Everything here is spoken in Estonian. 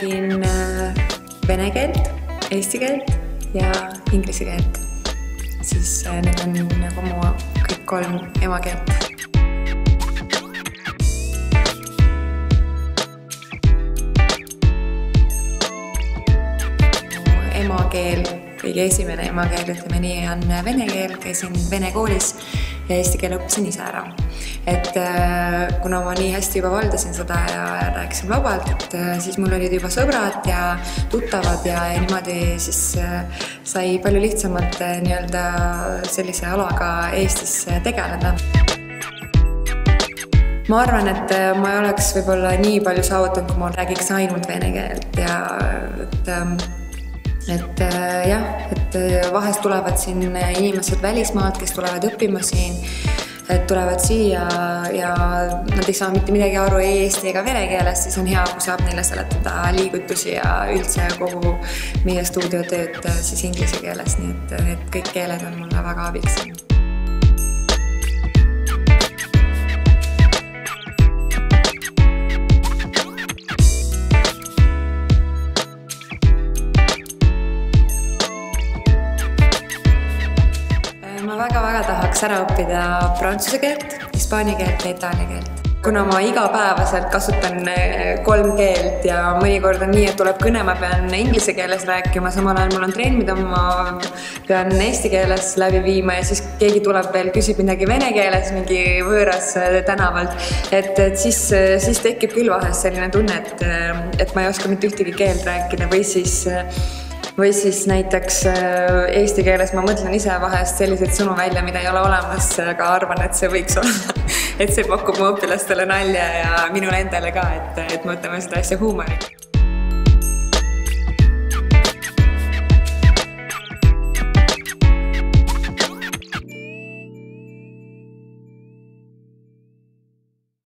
räägin vene keelt, eesti keelt ja inglise keelt. Siis need on nagu mu kõik 3 emakeelt. Emakeel, kõige esimene emakeel, ütleme nii, on vene keel, käisin vene koolis ja eesti keele õppisin ise ära. Et kuna ma nii hästi juba valdasin seda ja rääkisin vabalt, et siis mul olid juba sõbrad ja tuttavad ja niimoodi siis sai palju lihtsamalt nii-öelda sellise alaga Eestis tegeleda. Ma arvan, et ma ei oleks võib-olla nii palju saavutanud, kui ma räägiks ainult vene keelt ja et vahest tulevad siin inimesed välismaalt, kes tulevad õppima siin, et tulevad siia ja nad ei saa mitte midagi aru ei eesti ega vene keelest, siis on hea, kui saab neile seletada liigutusi ja üldse kogu meie stuudiotööd siis inglise keeles, nii et need kõik keeled on mulle väga abiks. Ma väga tahaks ära õppida prantsuse keelt, hispaania keelt ja itaalia keelt. Kuna ma igapäevaselt kasutan 3 keelt ja mõnikord on nii, et tuleb kõne, ma pean inglise keeles rääkima, samal ajal mul on trenn, mida ma pean eesti keeles läbi viima ja siis keegi tuleb veel, küsib midagi vene keeles, mingi võõras tänavalt, et siis tekib küll vahest selline tunne, et ma ei oska mitte ühtegi keelt rääkida või siis näiteks eesti keeles ma mõtlen ise vahest selliseid sõnu välja, mida ei ole olemas, aga arvan, et see võiks olla. Et see pakub mu õpilastele nalja ja minule endale ka, et me võtame seda asja huumoriga.